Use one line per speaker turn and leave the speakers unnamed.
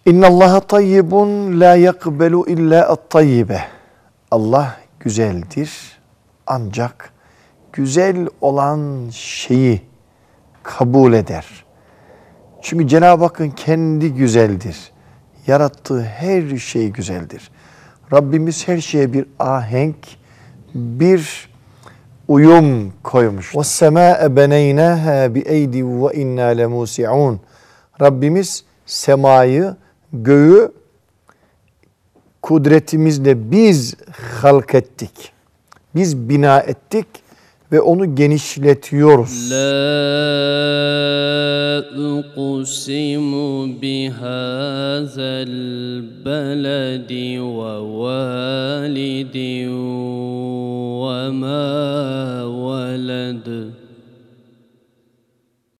İnnallaha tayyibun la yakbelu illa at-tayyibe. Allah güzeldir. Ancak güzel olan şeyi kabul eder. Çünkü Cenab-ı Hakk'ın kendi güzeldir. Yarattığı her şey güzeldir. Rabbimiz her şeye bir ahenk, bir uyum koymuş. وَالسَّمَاءَ بَنَيْنَاهَا بِاَيْدِ وَاِنَّا لَمُوسِعُونَ. Rabbimiz semayı, göğü kudretimizle biz halk ettik. Biz bina ettik ve onu genişletiyoruz.
La uqsimu bihazal beledi ve